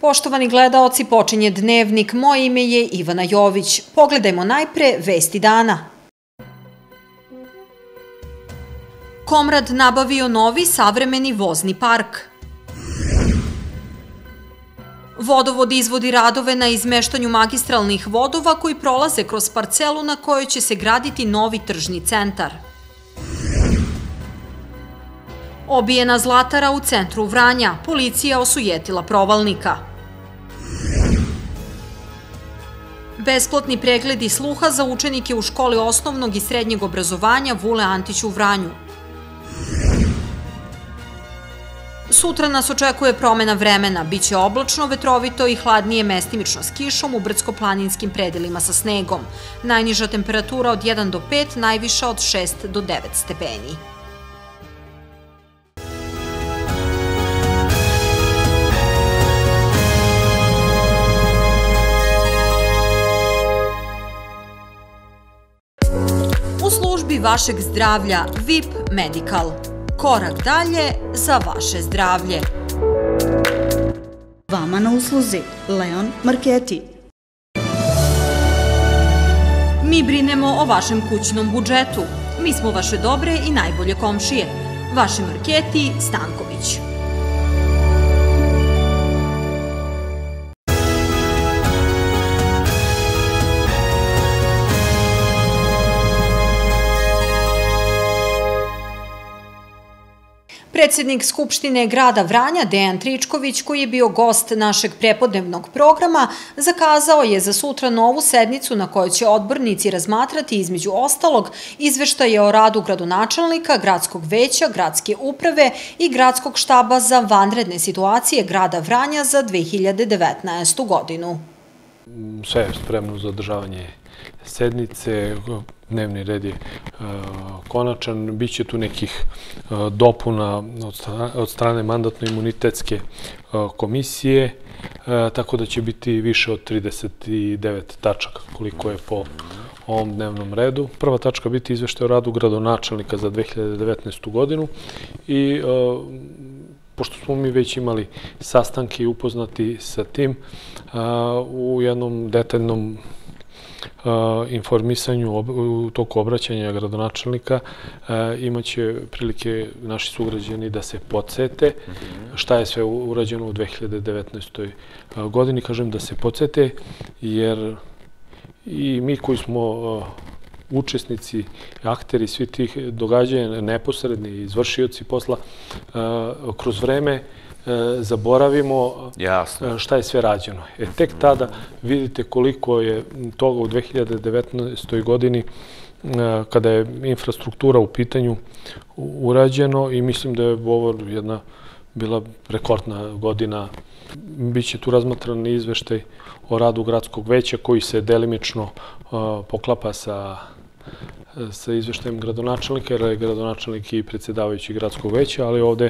Poštovani gledaoci, počinje Dnevnik. Moje ime je Ivana Jović. Pogledajmo najpre vesti dana. Komrad nabavio novi savremeni vozni park. Vodovod izvodi radove na izmeštanju magistralnih vodova koji prolaze kroz parcelu na kojoj će se graditi novi tržni centar. Obijena Zlatara u centru Vranja. Policija osujetila provalnika. Besplatni pregledi sluha za učenike u školi osnovnog i srednjeg obrazovanja Vule Antić u Vranju. Sutra nas očekuje promena vremena. Biće oblačno, vetrovito i hladnije mestimično s kišom u brdsko-planinskim predelima sa snegom. Najniža temperatura od 1 do 5, najviša od 6 do 9 stepeni. U službi vašeg zdravlja VIP Medical. Korak dalje za vaše zdravlje. Vama na usluzi Leon Marketi. Mi brinemo o vašem kućnom budžetu. Mi smo vaše dobre i najbolje komšije. Vaši Marketi Stanković. Predsjednik Skupštine grada Vranja, Dejan Tričković, koji je bio gost našeg prepodnevnog programa, zakazao je za sutra novu sednicu na kojoj će odbornici razmatrati između ostalog izveštaje o radu gradonačelnika, gradskog veća, gradske uprave i gradskog štaba za vanredne situacije grada Vranja za 2019. godinu. Sve je spremno za održavanje sednice, dnevni red je konačan, biće tu nekih dopuna od strane mandatno-imunitetske komisije, tako da će biti više od 39 tačaka koliko je po ovom dnevnom redu. Prva tačka biti izveštaj o radu gradonačelnika za 2019. godinu i pošto smo mi već imali sastanke i upoznati sa tim, u jednom detaljnom informisanju u toku obraćanja gradonačelnika imaće prilike naši sugrađani da se podsete šta je sve urađeno u 2019. godini. Kažem da se podsete jer i mi koji smo učesnici, akteri svih tih događanja, neposredni izvršioci posla, kroz vreme zaboravimo šta je sve rađeno. Tek tada vidite koliko je toga u 2019. godini, kada je infrastruktura u pitanju, urađeno i mislim da je ovo jedna bila rekordna godina. Biće tu razmatran izveštaj o radu gradskog veća koji se delimično poklapa sa izveštajem gradonačelnika, jer je gradonačelnik i predsjedavajući gradskog veća, ali ovde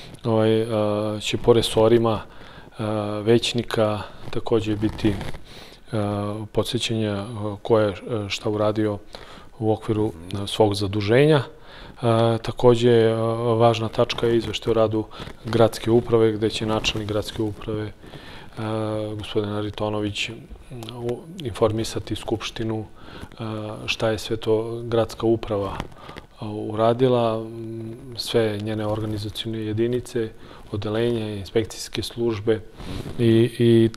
će po resorima većnika takođe biti podsjećanja ko je šta uradio u okviru svog zaduženja. Takođe, važna tačka je izveštaj o radu gradske uprave, gde će načelnik gradske uprave, gospodin Aritonović, informisati Skupštinu šta je sve to gradska uprava uradila, sve njene organizacione jedinice, odelenja, inspekcijske službe i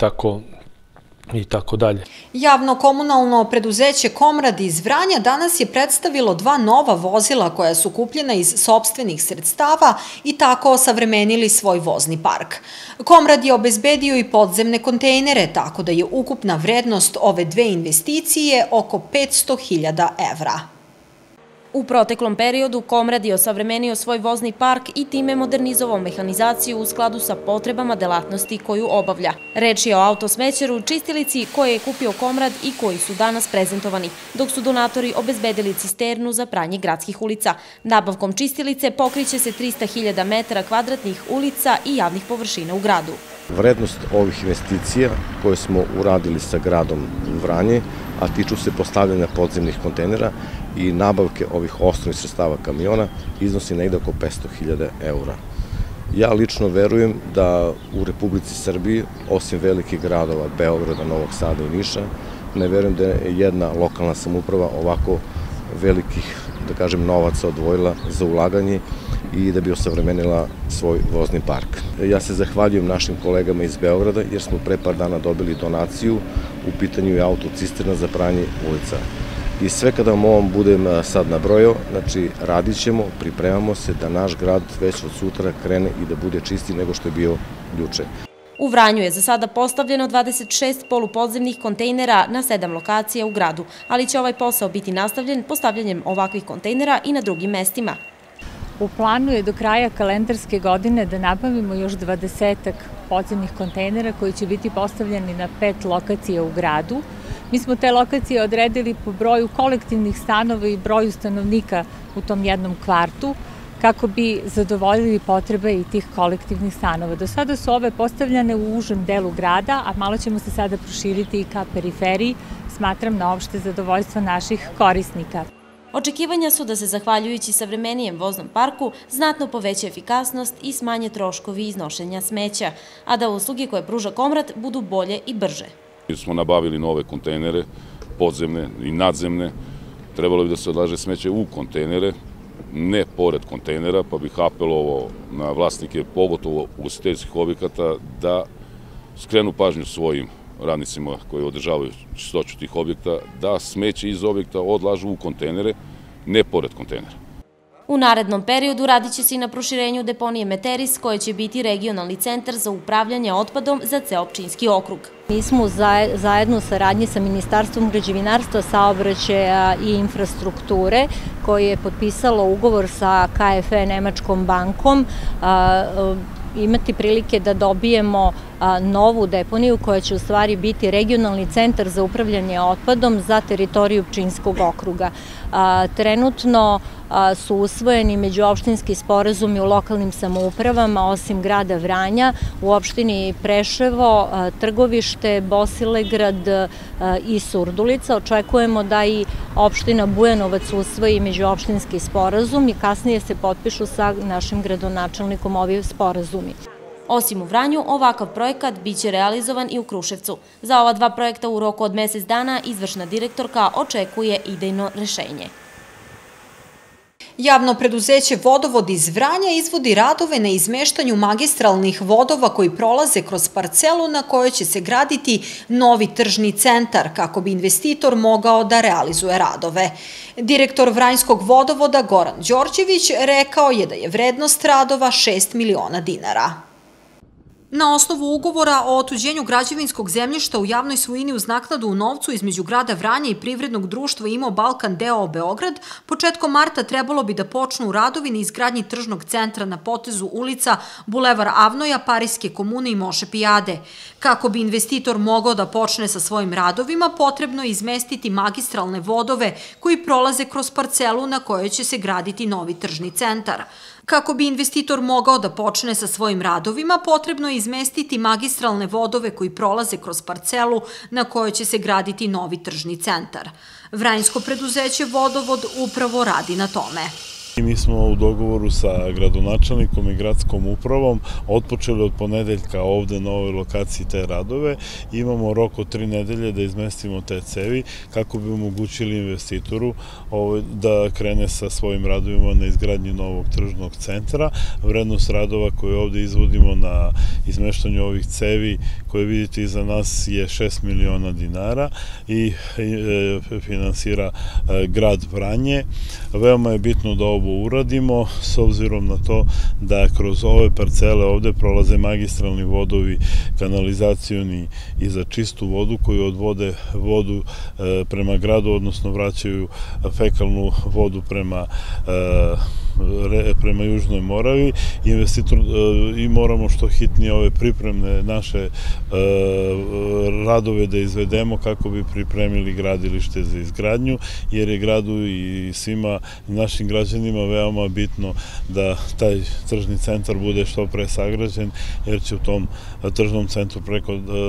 tako dalje. Javno-komunalno preduzeće Komrad iz Vranja danas je predstavilo 2 nova vozila koja su kupljena iz sopstvenih sredstava i tako osavremenili svoj vozni park. Komrad je obezbedio i podzemne kontejnere, tako da je ukupna vrednost ove 2 investicije oko 500.000 evra. U proteklom periodu Komrad je osavremenio svoj vozni park i time modernizovao mehanizaciju u skladu sa potrebama delatnosti koju obavlja. Reč je o autosmećeru, čistilici koje je kupio Komrad i koji su danas prezentovani, dok su donatori obezbedili cisternu za pranje gradskih ulica. Nabavkom čistilice pokriće se 300.000 metara kvadratnih ulica i javnih površina u gradu. Vrednost ovih investicija koje smo uradili sa gradom Vranje, a tiču se postavljanja podzemnih kontejnera i nabavke ovih osnovnih sredstava kamiona, iznosi negde oko 500.000 eura. Ja lično verujem da u Republici Srbiji, osim velikih gradova, Beograda, Novog Sada i Niša, ne verujem da je jedna lokalna samouprava ovako velikih, da kažem, novaca odvojila za ulaganje i da bi osavremenila svoj vozni park. Ja se zahvaljujem našim kolegama iz Beograda jer smo pre par dana dobili donaciju, u pitanju je autocisterna za pranje ulica. I sve kada vam ovom budem sad nabrojao, znači radit ćemo, pripremamo se da naš grad već od sutra krene i da bude čistiji nego što je bio juče. U Vranju je za sada postavljeno 26 polupodzemnih kontejnera na 7 lokacija u gradu, ali će ovaj posao biti nastavljen postavljanjem ovakvih kontejnera i na drugim mestima. U planu je do kraja kalendarske godine da nabavimo još 20 podzemnih kontejnera koji će biti postavljeni na 5 lokacija u gradu. Mi smo te lokacije odredili po broju kolektivnih stanova i broju stanovnika u tom jednom kvartu, kako bi zadovoljili potrebe i tih kolektivnih stanova. Do sada su ove postavljane u užem delu grada, a malo ćemo se sada proširiti i ka periferiji, smatram na opšte zadovoljstvo naših korisnika. Očekivanja su da se, zahvaljujući savremenijem voznom parku, znatno poveća efikasnost i smanje troškovi iznošenja smeća, a da usluge koje pruža Komrad budu bolje i brže. Mi smo nabavili nove kontejnere, podzemne i nadzemne. Trebalo bi da se odlaže smeće u kontejnere, ne pored kontejnera, pa bih apelovao na vlasnike, pogotovo ugostiteljskih objekata, da skrenu pažnju svojim radnicima koji održavaju čistoću tih objekta, da smeće iz objekta odlažu u kontejnere, ne pored kontejnera. U narednom periodu radit će se i na proširenju deponije Meteris, koja će biti regionalni centar za upravljanje otpadom za ceo općinski okrug. Mi smo zajedno u saradnji sa Ministarstvom građevinarstva, saobraćaja i infrastrukture, koje je potpisalo ugovor sa KfW Nemačkom bankom, imati prilike da dobijemo novu deponiju koja će u stvari biti regionalni centar za upravljanje otpadom za teritoriju Pčinjskog okruga. Trenutno su usvojeni međuopštinski sporazumi u lokalnim samoupravama, osim grada Vranja, u opštini Preševo, Trgovište, Bosilegrad i Surdulica. Očekujemo da i opština Bujanovac usvoji međuopštinski sporazum i kasnije se potpišu sa našim gradonačelnikom ovi sporazumi. Osim u Vranju, ovakav projekat biće realizovan i u Kruševcu. Za ova dva projekta u roku od mesec dana izvršna direktorka očekuje idejno rešenje. Javno preduzeće Vodovod iz Vranja izvodi radove na izmeštanju magistralnih vodova koji prolaze kroz parcelu na kojoj će se graditi novi tržni centar kako bi investitor mogao da realizuje radove. Direktor Vranjskog vodovoda Goran Đorđević rekao je da je vrednost radova 6 miliona dinara. Na osnovu ugovora o otuđenju građevinskog zemljišta u javnoj svojini uz naknadu u novcu između grada Vranja i privrednog društva Immo Balkan d.o.o. Beograd, početkom marta trebalo bi da počnu radovi na izgradnji tržnog centra na potezu ulica Bulevar Avnoja, Parijske komune i Moše Pijade. Kako bi investitor mogao da počne sa svojim radovima, potrebno je izmestiti magistralne vodove koji prolaze kroz parcelu na kojoj će se graditi novi tržni centar. Kako bi investitor mogao da počne sa svojim radovima, potrebno je izmestiti magistralne vodove koji prolaze kroz parcelu na kojoj će se graditi novi tržni centar. Vranjsko preduzeće Vodovod upravo radi na tome. Mi smo u dogovoru sa gradonačelnikom i gradskom upravom otpočeli od ponedeljka ovde na ovoj lokaciji te radove. Imamo rok od 3 nedelje da izmestimo te cevi kako bi omogućili investitoru da krene sa svojim radovima na izgradnji novog tržnog centra. Vrednost radova koje ovde izvodimo na izmeštanju ovih cevi koje vidite iza nas je 6 miliona dinara i finansira grad Vranje. Veoma je bitno da ovo uradimo, s obzirom na to da kroz ove parcele ovde prolaze magistralni vodovi, kanalizacioni i za čistu vodu koji odvode vodu prema gradu, odnosno vraćaju fekalnu vodu prema Južnoj Moravi. Investitor i moramo što hitnije ove pripremne naše radove da izvedemo kako bi pripremili gradilište za izgradnju, jer je gradu i svima našim građanima veoma bitno da taj tržni centar bude što pre sagrađen, jer će u tom tržnom centru preko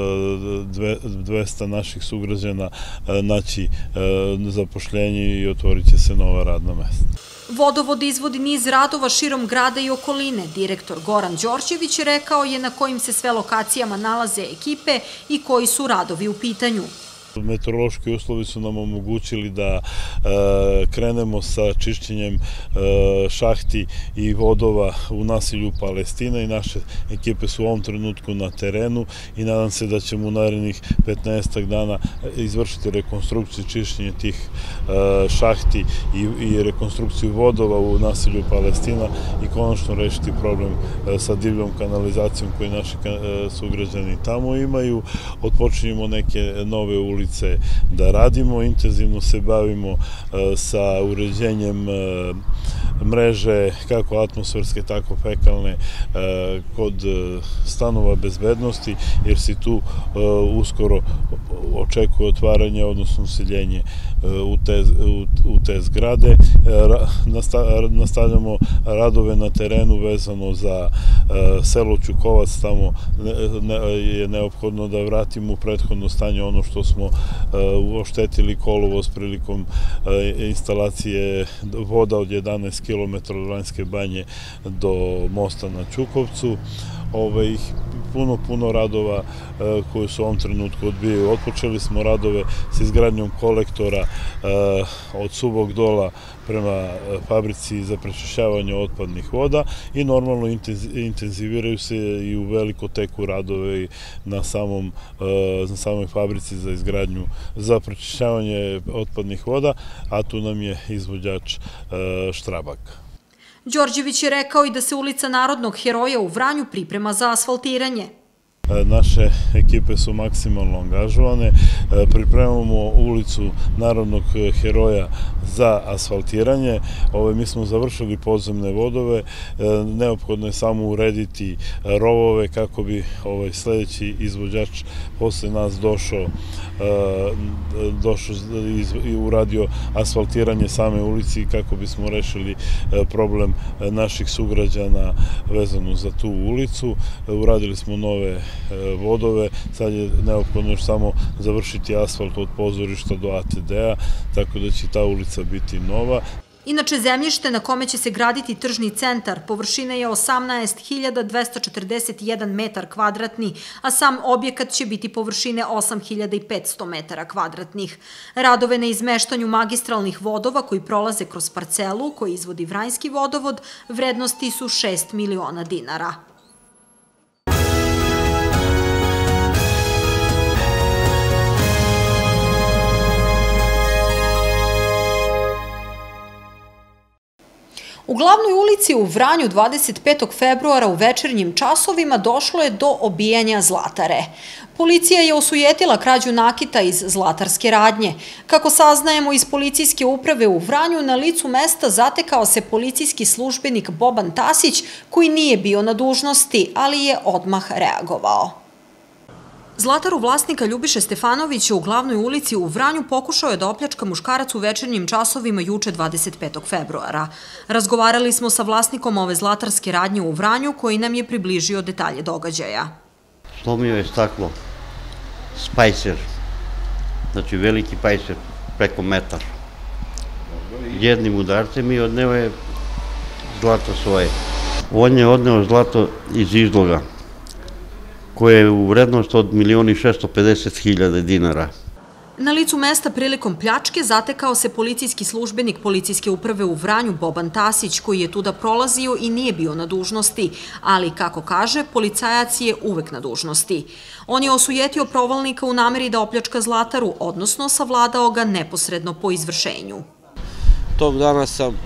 200 naših sugrađana naći zapošljenje i otvorit će se nova radna mesta. Vodovod izvodi niz radova širom grada i okoline. Direktor Goran Đorđević rekao je na kojim se sve lokacijama nalaze ekipe i koji su radovi u pitanju. Meteorološki uslovi su nam omogućili da krenemo sa čišćenjem šahti i vodova u naselju Palestina i naše ekipe su u ovom trenutku na terenu i nadam se da ćemo u narednih 15 dana izvršiti rekonstrukciju čišćenja tih šahti i rekonstrukciju vodova u naselju Palestina i konačno rešiti problem sa divljom kanalizacijom koju naši sugrađani tamo imaju. Otpočinjemo neke nove ulice da radimo, intenzivno se bavimo sa uređenjem mreže kako atmosferske, tako fekalne kod stanova bezbednosti, jer se tu uskoro očekuje otvaranje, odnosno useljenje u te zgrade. Nastavljamo radove na terenu vezano za selo Ćukovac, tamo je neophodno da vratimo u prethodno stanje ono što smo oštetili kolovoz prilikom instalacije voda od 11 km od Vranjske banje do mosta na Ćukovcu. Puno radova koji su u ovom trenutku odbijaju. Otpočeli smo radove s izgradnjom kolektora od Subog Dola prema fabrici za prečišćavanje otpadnih voda i normalno intenziviraju se i u veliko teku radove na samoj fabrici za izgradnju za prečišćavanje otpadnih voda, a tu nam je izvođač Štrabak. Đorđević je rekao i da se ulica Narodnog heroja u Vranju priprema za asfaltiranje. Naše ekipe su maksimalno angažovane, pripremamo ulicu Narodnog heroja za asfaltiranje. Mi smo završili podzemne vodove, neophodno je samo urediti rovove kako bi sledeći izvođač posle nas došao i uradio asfaltiranje same ulici kako bismo rešili problem naših sugrađana vezano za tu ulicu. Uradili smo nove vodove, sad je neophodno još samo završiti asfalt od pozorišta do ATD-a, tako da će ta ulica biti nova. Inače, zemljište na kome će se graditi tržni centar površine je 18.241 metar kvadratni, a sam objekat će biti površine 8.500 metara kvadratnih. Radove na izmeštanju magistralnih vodova koji prolaze kroz parcelu koji izvodi Vranjski vodovod vrednosti su 6 miliona dinara. U glavnoj ulici u Vranju 25. februara u večernjim časovima došlo je do obijanja zlatare. Policija je osujetila krađu nakita iz zlatarske radnje. Kako saznajemo iz policijske uprave u Vranju, na licu mesta zatekao se policijski službenik Boban Tasić, koji nije bio na dužnosti, ali je odmah reagovao. Zlataru vlasnika Ljubiše Stefanovića u glavnoj ulici u Vranju pokušao je da opljačka muškarac u večernjim časovima juče 25. februara. Razgovarali smo sa vlasnikom ove zlatarske radnje u Vranju koji nam je približio detalje događaja. Slomio je staklo, spajser, znači veliki pajser preko metar. Jednim udarcem i odneo je zlato svoje. On je odneo zlato iz izloga, koje je u vrednost od 1.650.000 dinara. Na licu mesta prilikom pljačke zatekao se policijski službenik policijske uprave u Vranju Boban Tasić, koji je tuda prolazio i nije bio na dužnosti, ali, kako kaže, policajac je uvek na dužnosti. On je osujetio provalnika u nameri da opljačka zlataru, odnosno savladao ga neposredno po izvršenju. Tog dana sam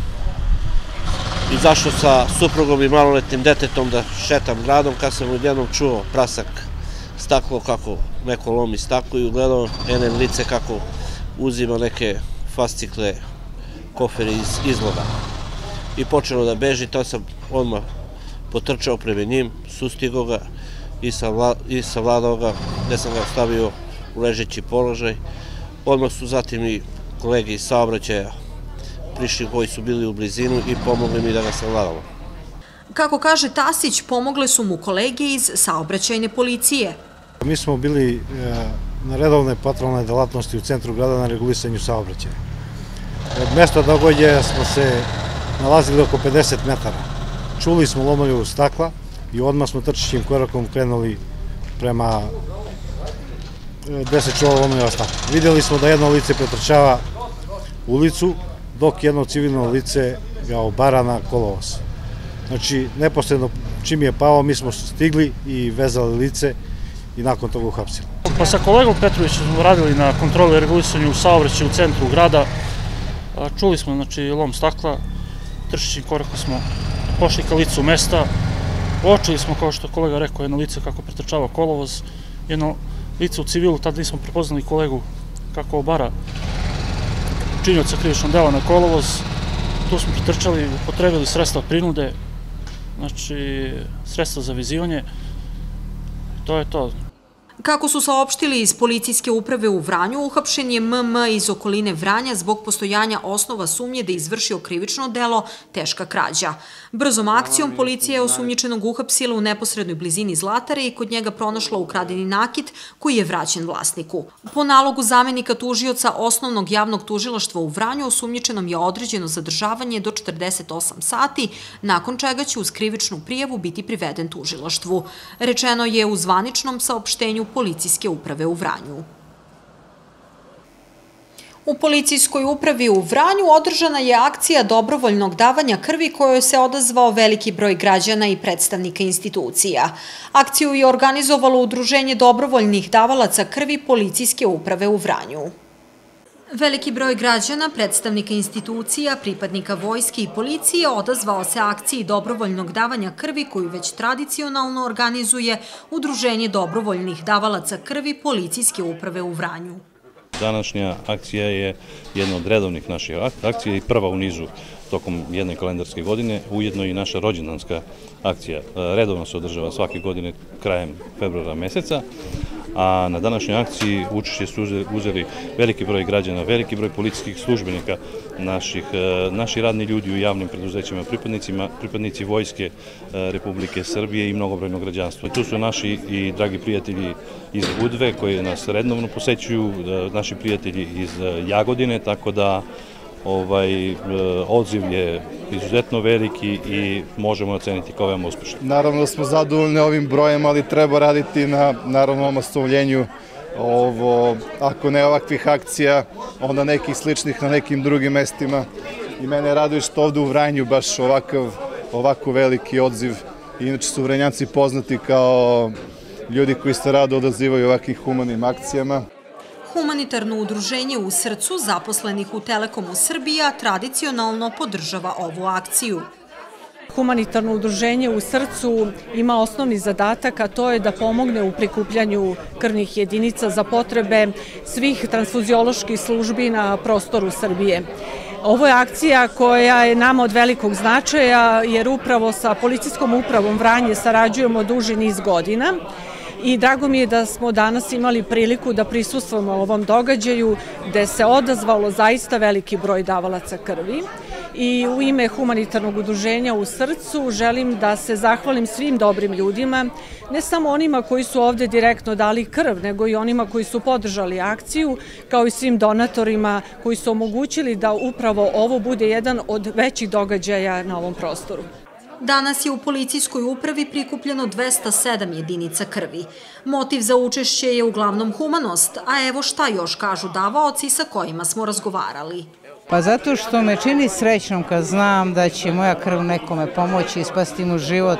izašao sa suprugom i maloletnim detetom da šetam gradom, kad sam odjednom čuo prasak staklo, kako neko lomi staklo i ugledao ene lice kako uzima neke fascikle, kofere iz izloga. I počelo da beži, tad sam odmah potrčao prema njim, sustigao ga i savladao ga, gde sam ga stavio u ležeći položaj. Odmah su zatim i kolege iz saobraćaja prišli koji su bili u blizinu i pomogli mi da ga savladamo. Kako kaže Tasić, pomogle su mu kolege iz saobraćajne policije. Mi smo bili na redovne patrolne delatnosti u centru grada na regulisanju saobraćaja. Od mesta događaja smo se nalazili oko 50 metara. Čuli smo lomlju stakla i odmah smo trčećim korakom krenuli prema gde se čulo lomljiva stakla. Vidjeli smo da jedno lice pretrčava ulicu, dok jedno civilno lice ga obara na kolovoz. Znači, neposredno čim je pao, mi smo stigli i vezali lice i nakon toga uhapsili. Pa sa kolegom Petrovićem smo radili na kontroli i regulisanju saobraćaja u centru grada. Čuli smo, znači, lom stakla, trčećim korakom smo pošli ka licu mesta, uočili smo, kao što je kolega rekao, jedno lice kako pretrčava kolovoz, jedno lice u civilu, tada nismo prepoznali kolegu kako obara činioca krivičnog dela na kolovoz. Tu smo pretrčali, upotrebili sredstva prinude, znači sredstva za vezivanje, to je to. Kako su saopštili iz policijske uprave u Vranju, uhapšen je MM iz okoline Vranja zbog postojanja osnova sumnje da je izvršio krivično delo teška krađa. Brzom akcijom policija je osumnjičenog uhapsila u neposrednoj blizini Zlatare i kod njega pronašla ukradeni nakit koji je vraćen vlasniku. Po nalogu zamenika tužioca Osnovnog javnog tužilaštva u Vranju osumnjičenom je određeno zadržavanje do 48 sati, nakon čega će uz krivičnu prijavu biti priveden tužilaštvu. Rečeno je u zvaničnom saopštenju policijske uprave u Vranju. U policijskoj upravi u Vranju održana je akcija dobrovoljnog davanja krvi kojoj se odazvao veliki broj građana i predstavnika institucija. Akciju je organizovalo Udruženje dobrovoljnih davalaca krvi policijske uprave u Vranju. Veliki broj građana, predstavnika institucija, pripadnika vojske i policije odazvao se akciji dobrovoljnog davanja krvi koju već tradicionalno organizuje Udruženje dobrovoljnih davalaca krvi policijske uprave u Vranju. Današnja akcija je jedna od redovnih naših akcija i prva u nizu tokom jedne kalendarske godine, ujedno i naša rođendanska akcija. Redovno se održava svake godine krajem februara meseca, a na današnjoj akciji učešće su uzeli veliki broj građana, veliki broj policijskih službenika, naši radni ljudi u javnim preduzećima, pripadnici Vojske Republike Srbije i mnogobrojno građanstvo. Tu su naši i dragi prijatelji iz Udve koji nas redovno posećuju, naši prijatelji iz Jagodine, tako da odziv je izuzetno veliki i možemo oceniti kao veoma uspešno. Naravno da smo zadovoljni ovim brojem, ali treba raditi na omasovljenju. Ako ne ovakvih akcija, onda nekih sličnih na nekim drugim mestima. I mene raduje što ovde u Vranju baš ovako veliki odziv. Inače su Vranjanci poznati kao ljudi koji se rado odazivaju ovakvim humanim akcijama. Humanitarno udruženje U srcu zaposlenih u Telekomu Srbija tradicionalno podržava ovu akciju. Humanitarno udruženje U srcu ima osnovni zadatak, a to je da pomogne u prikupljanju krvnih jedinica za potrebe svih transfuzioloških službi na prostoru Srbije. Ovo je akcija koja je nama od velikog značaja, jer upravo sa policijskom upravom Vranje sarađujemo duži niz godina. I drago mi je da smo danas imali priliku da prisustvujemo ovom događaju gde se odazvalo zaista veliki broj davalaca krvi. I u ime humanitarnog udruženja U srcu želim da se zahvalim svim dobrim ljudima, ne samo onima koji su ovde direktno dali krv, nego i onima koji su podržali akciju, kao i svim donatorima koji su omogućili da upravo ovo bude jedan od većih događaja na ovom prostoru. Danas je u policijskoj upravi prikupljeno 207 jedinica krvi. Motiv za učešće je uglavnom humanost, a evo šta još kažu davaoci sa kojima smo razgovarali. Pa zato što me čini srećnom kad znam da će moja krv nekome pomoći i spasiti mu život.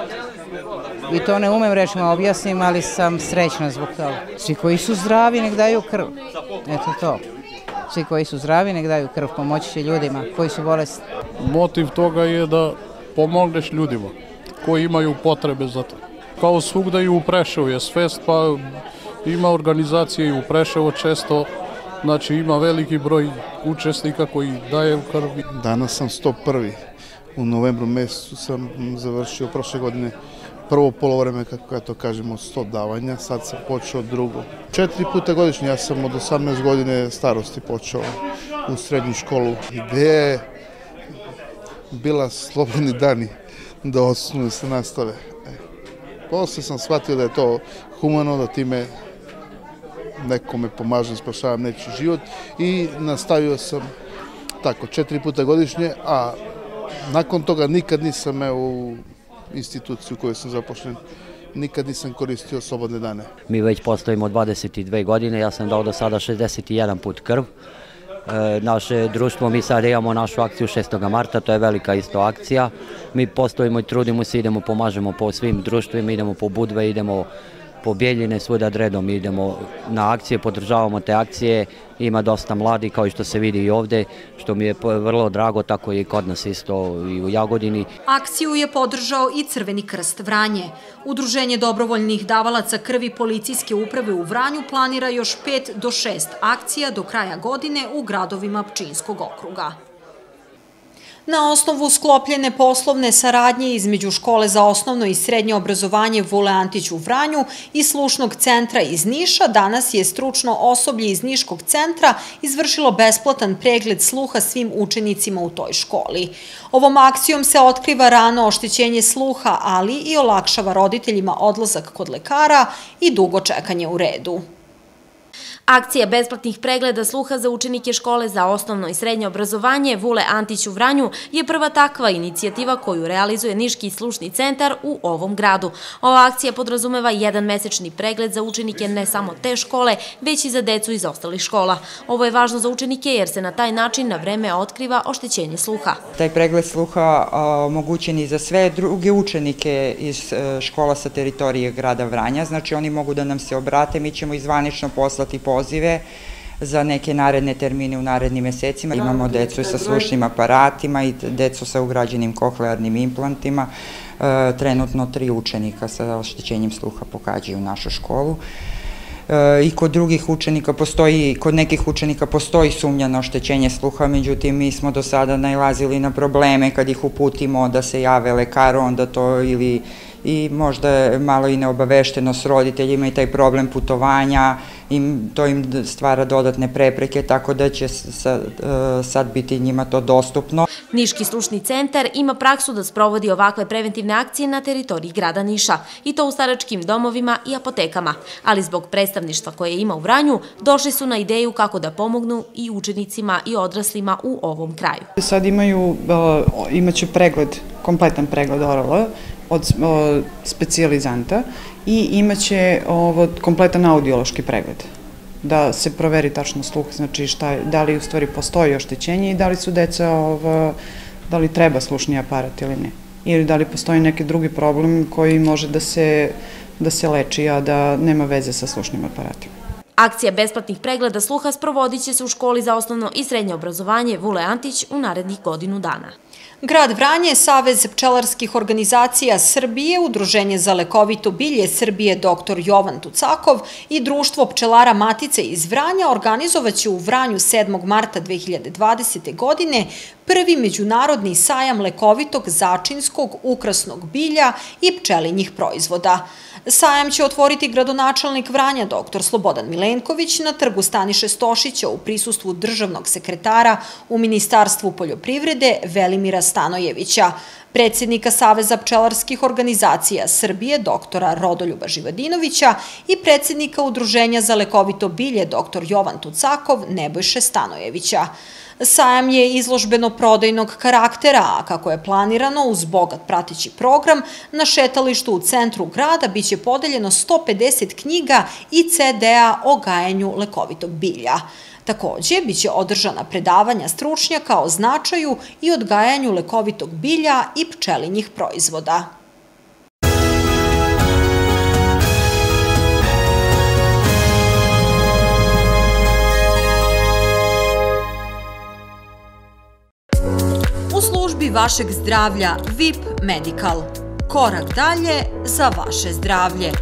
I to ne umem rečima objasnim, ali sam srećna zbog toga. Svi koji su zdravi nek daju krv. Eto to. Svi koji su zdravi nek daju krv, pomoći će ljudima koji su bolesni. Motiv toga je da pomogneš ljudima koji imaju potrebe za to. Kao svugda i u Preševu je svest, pa ima organizacije i u Preševu često, znači ima veliki broj učesnika koji daje krv. Danas sam 101. U novembru mesecu sam završio prošle godine prvo polovreme, kako ja to kažem, od 100 davanja, sad sam počeo drugo. 4 puta godišnje, ja sam od 18 godine starosti počeo u srednju školu. Ideja je bila slobodni dani da osnovno se nastave. Posle sam shvatio da je to humano, da time nekome pomažem, spašavam nečiji život i nastavio sam tako, 4 puta godišnje, a nakon toga nikad nisam u instituciju u kojoj sam zapošljen, nikad nisam koristio slobodne dane. Mi već postojimo 22 godine, ja sam dao do sada 61 put krv. Naše društvo, mi sad imamo našu akciju 6. marta, to je velika isto akcija. Mi postojimo i trudimo se, idemo, pomažemo po svim društvima, idemo po Budve, idemo po Bjeljine, svuda redom idemo na akcije, podržavamo te akcije, ima dosta mladi kao i što se vidi i ovde, što mi je vrlo drago, tako je i kod nas isto i u Jagodini. Akciju je podržao i Crveni krst Vranje. Udruženje dobrovoljnih davalaca krvi policijske uprave u Vranju planira još 5 do 6 akcija do kraja godine u gradovima Pčinjskog okruga. Na osnovu sklopljene poslovne saradnje između Škole za osnovno i srednje obrazovanje Vule Antić u Vranju i Slušnog centra iz Niša, danas je stručno osoblje iz Niškog centra izvršilo besplatan pregled sluha svim učenicima u toj školi. Ovom akcijom se otkriva rano oštećenje sluha, ali i olakšava roditeljima odlazak kod lekara i dugo čekanje u redu. Akcija besplatnih pregleda sluha za učenike Škole za osnovno i srednje obrazovanje Vule Antić u Vranju je prva takva inicijativa koju realizuje Niški slušni centar u ovom gradu. Ova akcija podrazumeva jedan mesečni pregled za učenike ne samo te škole, već i za decu iz ostalih škola. Ovo je važno za učenike jer se na taj način na vreme otkriva oštećenje sluha. Taj pregled sluha omogućen i za sve druge učenike iz škola sa teritorije grada Vranja, znači oni mogu da nam se obrate, mi ćemo zvanično poslati pozive za neke naredne termine u narednim mesecima. Imamo decu sa slušnim aparatima i decu sa ugrađenim kohlearnim implantima. Trenutno 3 učenika sa oštećenjem sluha pohađaju našu školu. I kod drugih učenika postoji, kod nekih učenika postoji sumnja na oštećenje sluha, međutim mi smo do sada nailazili na probleme kad ih uputimo da se jave lekaru, onda to ili i možda malo i neobavešteno s roditeljima i taj problem putovanja, to im stvara dodatne prepreke, tako da će sad biti njima to dostupno. Niški slušni centar ima praksu da sprovodi ovakve preventivne akcije na teritoriji grada Niša, i to u staračkim domovima i apotekama, ali zbog predstavništva koje ima u Vranju, došli su na ideju kako da pomognu i učenicima i odraslima u ovom kraju. Sad imaće pregled, kompletan pregled ORL od specijalizanta i imaće kompletan audiološki pregled, da se proveri tačno sluh, znači da li u stvari postoji oštećenje i da li su deca, da li treba slušni aparat ili ne, ili da li postoji neki drugi problem koji može da se leči, a da nema veze sa slušnim aparatima. Akcija besplatnih pregleda sluha sprovodit će se u Školi za osnovno i srednje obrazovanje Vule Antić u narednih godinu dana. Grad Vranje, Savez pčelarskih organizacija Srbije, Udruženje za lekovito bilje Srbije dr. Jovan Tucakov i Društvo pčelara Matice iz Vranja organizovaće u Vranju 7. marta 2020. godine prvi međunarodni sajam lekovitog začinskog ukrasnog bilja i pčelinjih proizvoda. Sajam će otvoriti gradonačelnik Vranja dr. Slobodan Milenković na trgu Staniše Stošića u prisustvu državnog sekretara u Ministarstvu poljoprivrede Velimira Stanojevića, predsjednika Saveza pčelarskih organizacija Srbije dr. Rodoljuba Živadinovića i predsjednika Udruženja za lekovito bilje dr. Jovan Tucakov Nebojše Stanojevića. Sajam je izložbeno-prodajnog karaktera, a kako je planirano uz bogat prateći program, na šetalištu u centru grada biće podeljeno 150 knjiga i CD-a o gajenju lekovitog bilja. Takođe, biće održana predavanja stručnjaka o značaju i odgajanju lekovitog bilja i pčelinjih proizvoda. U službi vašeg zdravlja VIP Medical. Korak dalje za vaše zdravlje.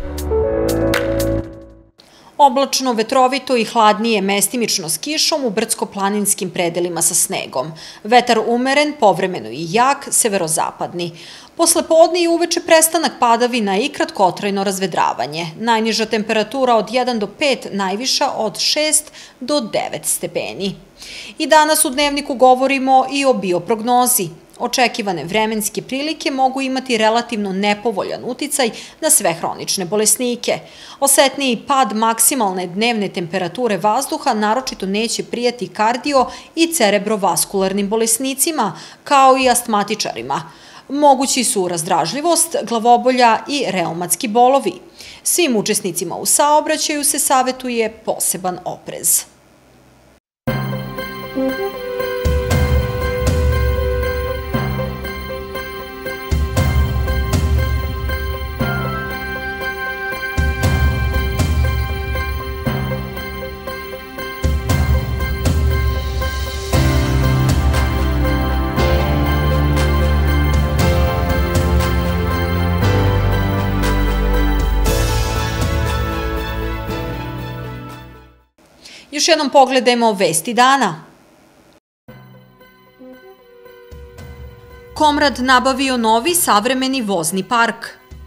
Oblačno, vetrovito i hladnije, mestimično s kišom u brdsko-planinskim predelima sa snegom. Vetar umeren, povremeno i jak, severozapadni. Posle podne i uveče prestanak padavina i kratkotrajno razvedravanje. Najniža temperatura od 1 do 5, najviša od 6 do 9 stepeni. I danas u Dnevniku govorimo i o bioprognozi. Očekivane vremenske prilike mogu imati relativno nepovoljan uticaj na sve hronične bolesnike. Osetniji pad maksimalne dnevne temperature vazduha naročito neće prijati kardio i cerebrovaskularnim bolesnicima, kao i astmatičarima. Mogući su razdražljivost, glavobolja i reumatski bolovi. Svim učesnicima u saobraćaju se savetuje poseban oprez. Još jednom pogledajmo vesti dana. Komrad nabavio novi savremeni vozni park.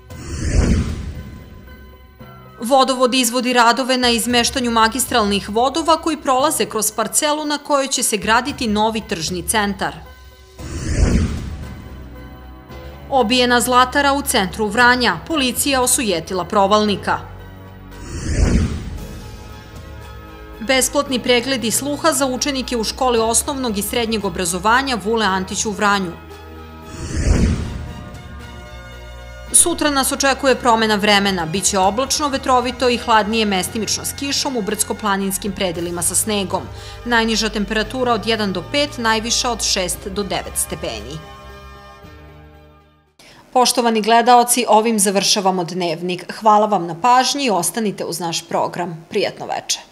Vodovod izvodi radove na izmeštanju magistralnih vodova koji prolaze kroz parcelu na kojoj će se graditi novi tržni centar. Obijena zlatara u centru Vranja. Policija osujetila provalnika. Besplatni pregledi sluha za učenike u školi osnovnog i srednjeg obrazovanja Vule Antić u Vranju. Sutra nas očekuje promena vremena, biće oblačno, vetrovito i hladnije mestimično s kišom u brdsko-planinskim predelima sa snegom. Najniža temperatura od 1 do 5, najviša od 6 do 9 stepeni. Poštovani gledaoci, ovim završavamo Dnevnik. Hvala vam na pažnji i ostanite uz naš program. Prijatno veče.